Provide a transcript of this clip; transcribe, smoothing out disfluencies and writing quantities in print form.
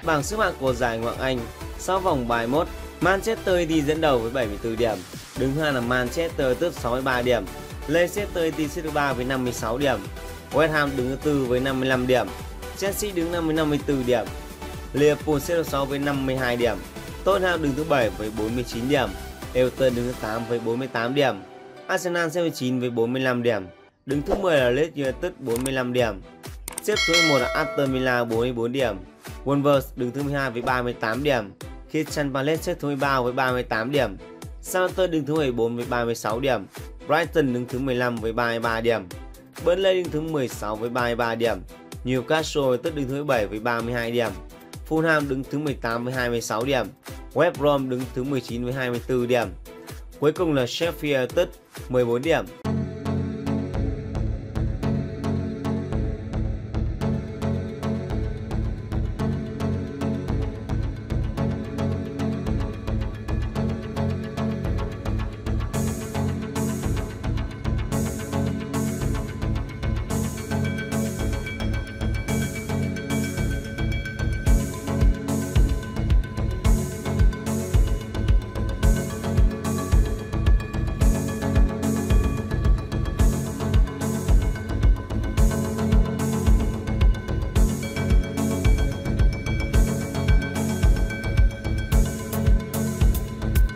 Bảng xếp hạng của giải Ngoại hạng Anh sau vòng 31, Manchester City dẫn đầu với 74 điểm, đứng thứ hai là Manchester tức 63 điểm, Leicester City xếp thứ 3 với 56 điểm, West Ham đứng thứ tư với 55 điểm, Chelsea đứng năm với 54 điểm, Liverpool xếp thứ 6 với 52 điểm, Tottenham đứng thứ 7 với 49 điểm, Everton đứng thứ 8 với 48 điểm, Arsenal xếp thứ 9 với 45 điểm, đứng thứ 10 là Leeds United 45 điểm, xếp thứ 11 là Aston Villa 44 điểm, Wolves đứng thứ 12 với 38 điểm, Crystal Palace xếp thứ 13 với 38 điểm, Southampton đứng thứ 14 với 36 điểm, Brighton đứng thứ 15 với 33 điểm, Burnley đứng thứ 16 với 33 điểm, Newcastle đứng thứ 17 với 32 điểm, Fulham đứng thứ 18 với 26 điểm, West Brom đứng thứ 19 với 24 điểm. Cuối cùng là Sheffield United 14 điểm.